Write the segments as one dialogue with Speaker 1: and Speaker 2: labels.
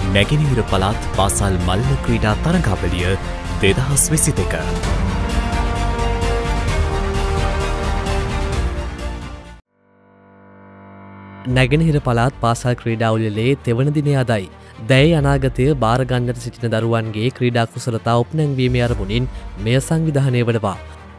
Speaker 1: නැගෙනහිර පළාත් පාසල් මල්ල ක්‍රීඩා තරඟාවලිය 2022. නැගෙනහිර පළාත් පාසල් ක්‍රීඩාවලියේ තෙවන දිනය අදයි. දැයි අනාගතය බාර ගන්නට සිටින දරුවන්ගේ ක්‍රීඩා කුසලතා උපනැංවීමේ අරමුණින් මෙය සංවිධානය වනවා.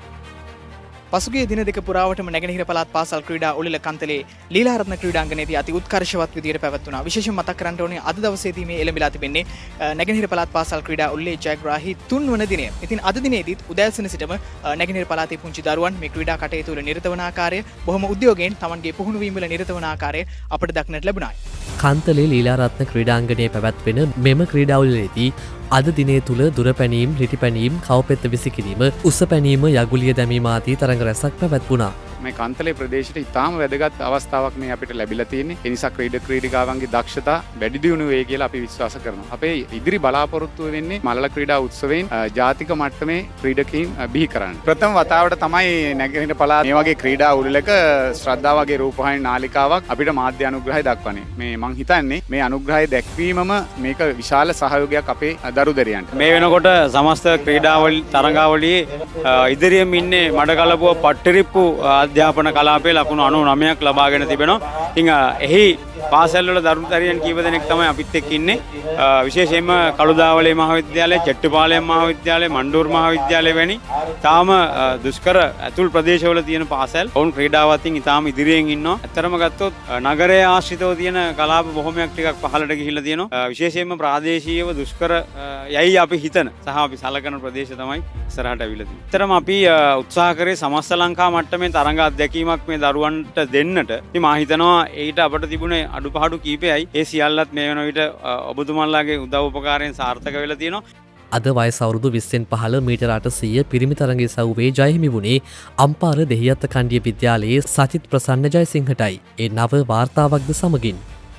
Speaker 2: පසුගිය දින දෙක පුරාවටම නැගෙනහිර පළාත් පාසල් ක්‍රීඩා උළෙල කන්තලේ ලීලාරත්න ක්‍රීඩාංගණයේදී අති උත්කර්ෂවත් විදියට පැවැත්වුණා. විශේෂයෙන් මතක් කරන්න ඕනේ අද දවසේදී මේ එළඹිලා තිබෙන්නේ නැගෙනහිර පළාත් පාසල් ක්‍රීඩා උළෙලේ ජයග්‍රාහී 3 වන දිනය. ඉතින් අද දිනේදීත් උදෑසන සිටම නැගෙනහිර පළාතේ පුංචි දරුවන් මේ ක්‍රීඩා කටයුතු වල නිරත වන ආකාරය බොහොම උද්‍යෝගයෙන් Tamanගේ පුහුණු වීම වල නිරත වන ආකාරය අපට දක්නට ලැබුණා.
Speaker 1: කන්තලේ ලීලාරත්න ක්‍රීඩාංගණයේ පැවැත්වෙන මෙම ක්‍රීඩා උළෙලේදී අද දිනේ තුල දුර පැනීම්, රිටි පැනීම්, කවපෙත්ත විසිකිරීම, උස පැනීම, යගුලිය දැමීම ආදී තරඟ රැසක් පැවැත්වුණා.
Speaker 3: මේ කන්තලේ ප්‍රදේශයට ඉතාම වැදගත් අවස්ථාවක් මේ අපිට ලැබිලා තියෙන්නේ. ඒ නිසා ක්‍රීඩිකාවන්ගේ දක්ෂතා වැඩි දියුණු වෙයි කියලා අපි විශ්වාස කරනවා. අපේ ඉදිරි බලාපොරොත්තුව වෙන්නේ මලල ක්‍රීඩා උත්සවයෙන් ජාතික මට්ටමේ ක්‍රීඩකීන් බිහි කරන්න. ප්‍රථම වතාවට තමයි නැගෙනහිර පළාත් මේ වගේ ක්‍රීඩා උළෙලක ශ්‍රද්ධා වගේ රූපවාහිනී නාලිකාවක් අපිට මාධ්‍ය අනුග්‍රහය දක්වන්නේ. මේ මං හිතන්නේ මේ අනුග්‍රහය දැක්වීමම මේක විශාල සහයෝගයක් අපේ දරුදරියන්ට.
Speaker 4: මේ වෙනකොට සමස්ත ක්‍රීඩාවල තරඟාවලියේ ඉදිරියෙන් ඉන්නේ මඩකලපුව පට්ටිරිප්පු අධ්‍යාපන කලාපයේ ලකුණු 99ක් ලබාගෙන තිබෙනවා. ඉතින් එහි පාසල් වල දරුදරියන් කීප දෙනෙක් තමයි අපිත් එක්ක ඉන්නේ. විශේෂයෙන්ම කළුදාවලේ මහාවිද්‍යාලය, චෙට්ටුපාලയം මහාවිද්‍යාලය, මණ්ඩූර් මහාවිද්‍යාලය වැනි තාම දුෂ්කර ඇතුල් ප්‍රදේශවල තියෙන පාසල් ඔවුන් ක්‍රීඩාවතින් ඉතාම ඉදිරියෙන් ඉන්නවා. ඇත්තරම ගත්තොත් නගරයේ ආශ්‍රිතව තියෙන කලාප බොහොමයක් ටිකක් පහළට ගිහිල්ලා තියෙනවා. විශේෂයෙන්ම ප්‍රාදේශීයව දුෂ්කර යයි අපි හිතන සහ අපි සලකන ප්‍රදේශ තමයි ඉස්සරහට අවිලා තියෙන්නේ. ඇත්තරම අපි උත්සාහ කරේ සමස්ත ලංකා මට්ටමේ තරඟ අත්දැකීමක් මේ දරුවන්ට දෙන්නට. ඉතින් මා හිතනවා ඊට අපිට තිබුණේ අඩුපාඩු කීපයයි. ඒ සියල්ලත් මේ වෙන විට ඔබතුමන්ලාගේ උදව් උපකාරයෙන් සාර්ථක වෙලා තියෙනවා.
Speaker 1: අද වයස අවුරුදු 20න් 15 මීටර 800 පිරිමි තරඟ ඉසව්වේ ජයහිමි වුණේ අම්පාර දෙහිඅත්ත කණ්ඩිය විද්‍යාලයේ සචිත් ප්‍රසන්න ජයසිංහටයි. ඒ නව වාර්තාවක්ද සමගින්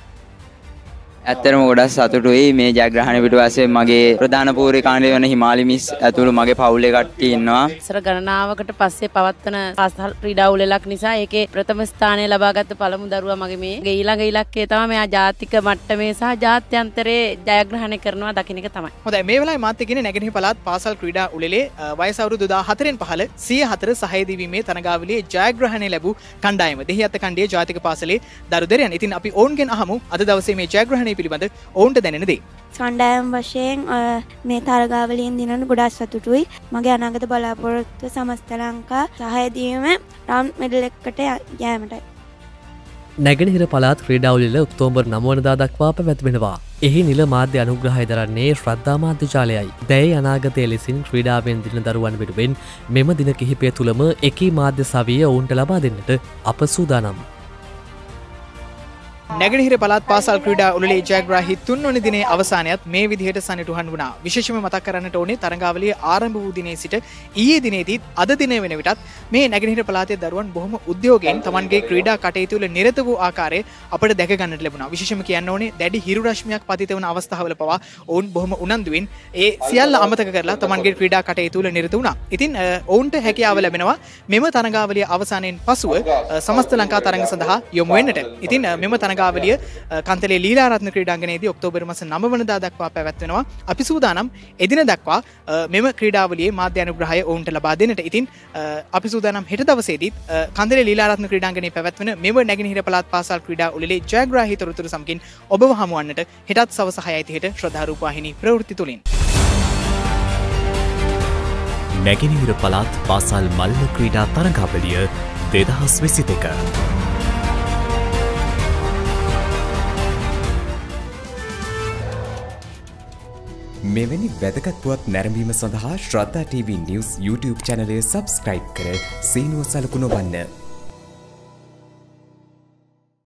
Speaker 5: ඇත්තටම ගොඩක් සතුටුයි මේ ජයග්‍රහණය පිටුපස්සේ මගේ ප්‍රධාන පූර්ව කාණ්ඩය වන හිමාලි මිස් ඇතුළු මගේ පවුලේ කට්ටිය ඉන්නවා.
Speaker 6: ඉස්සර ගණනාවකට පස්සේ පවත්වන පාසල් ක්‍රීඩා උළෙලක් නිසා ඒකේ ප්‍රථම ස්ථානය ලබාගත් පළමු දරුවා මගේ මේ ඊළඟ ඉලක්කය තමයි මෙයා ජාතික මට්ටමේ සහ ජාත්‍යන්තරයේ ජයග්‍රහණය කරනවා දකින්න එක තමයි.
Speaker 2: හොඳයි මේ වෙලාවේ මාත් එක්කනේ නැගෙනහිර පළාත් පාසල් ක්‍රීඩා උළෙලේ වයස අවුරුදු 14න් 15 104 සහය දීීමේ තරඟාවලියේ ජයග්‍රහණය ලැබූ කණ්ඩායම දෙහිඅත්ත කණ්ඩියේ ජාතික පාසලේ දරුදරයන්. ඉතින් අපි ඔවුන්ගෙන් අහමු අද දවසේ මේ ජයග්‍රහණය පිළිබඳ ඔවුන්ට දැනෙන දේ.
Speaker 7: කණ්ඩායම් වශයෙන් මේ තරගාවලියෙන් දිනන ගොඩක් සතුටුයි. මගේ අනාගත බලාපොරොත්තුව සමස්ත ලංකා සහාය දීම රවුන්ඩ් මෙඩල් එකකට යෑමටයි.
Speaker 1: නැගෙනහිර පළාත් ක්‍රීඩා උළෙල ඔක්තෝබර් 9 වනදා දක්වා පැවැත්වෙනවා. එහි නිල මාධ්‍ය අනුග්‍රහය දරන්නේ ශ්‍රද්ධා මාධ්‍ය ජාලයයි. දැයි අනාගතයේ ලෙසින් ක්‍රීඩාවෙන් දින දරුවන් වෙනුවෙන් මෙම දින කිහිපය තුලම එකී මාධ්‍ය සවිය ඔවුන්ට ලබා දෙන්නට අප සූදානම්.
Speaker 2: නැගෙනහිර පළාත් පාසල් ක්‍රීඩා උළෙලේ ජයග්‍රාහී 3 වන දිනේ අවසානයත් මේ විදිහට සනිටුහන් වුණා. විශේෂයෙන්ම මතක් කරන්නට ඕනේ තරඟාවලිය ආරම්භ වූ දිනේ සිට ඊයේ දිනේදීත් අද දිනේ වෙන විටත් මේ නැගෙනහිර පළාතේ දරුවන් බොහොම උද්‍යෝගයෙන් Tamanගේ ක්‍රීඩා කටයුතු වල නිරත වූ ආකාරය අපිට දැක ගන්නට ලැබුණා. විශේෂයෙන්ම කියන්න ඕනේ දැඩි හිරු රශ්මියක් පතිත වන අවස්ථාවල පවා ඔවුන් බොහොම උනන්දුවෙන් ඒ සියල්ල අමතක කරලා Tamanගේ ක්‍රීඩා කටයුතු වල නිරත වුණා. ඉතින් ඔවුන්ට හැකියාව ලැබෙනවා මෙම තරඟාවලිය අවසානයෙන් පසුව සමස්ත ලංකා තරඟ සඳහා යොමු වෙන්නට. ඉතින් මෙම තරඟාවලිය කන්තලේ ලීලාරත්න ක්‍රීඩාංගණයේදී ඔක්තෝබර් මාස 9 වෙනිදා දක්වා පැවැත්වෙනවා. අපි සූදානම් එදින දක්වා මෙම ක්‍රීඩාවලියේ මාධ්‍ය අනුග්‍රහය ඔවුන්ට ලබා දෙන්නට. ඉතින් අපි සූදානම් හෙට දවසේදීත් කන්තලේ ලීලාරත්න ක්‍රීඩාංගණයේ පැවැත්වෙන මෙම නැගෙනහිර පළාත් පාසල් ක්‍රීඩා උළෙලේ ජයග්‍රාහී තොරතුරු සමගින් ඔබව හමුවන්නට හෙටත් සවස 6:30ට ශ්‍රද්ධා රූපවාහිනී ප්‍රවෘත්ති තුලින්.
Speaker 1: නැගෙනහිර පළාත් පාසල් මල්ල ක්‍රීඩා තරඟාවලිය 2022.
Speaker 8: මෙවැනි වැදගත් පුවත් නැරඹීම සඳහා ශ්‍රද්ධා TV News YouTube channel එක subscribe කර සීනුව සලකුණ වන්න.